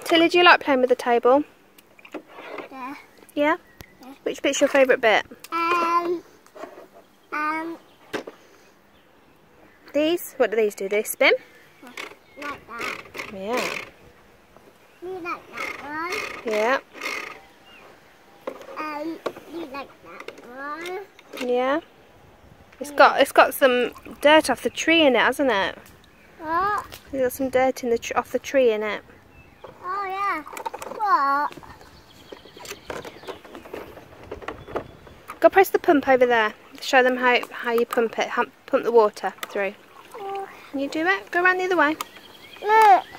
Tilly, do you like playing with the table? Yeah. Yeah? Yeah. Which bit's your favourite bit? These? What do these do? They spin? Like that. Yeah. You like that one? Yeah. You like that one? Yeah. It's got some dirt off the tree in it, hasn't it? What? There's got some dirt in off the tree in it. Oh yeah. What? Go press the pump over there. Show them how you pump it. Pump the water through. Can you do it? Go around the other way. Look.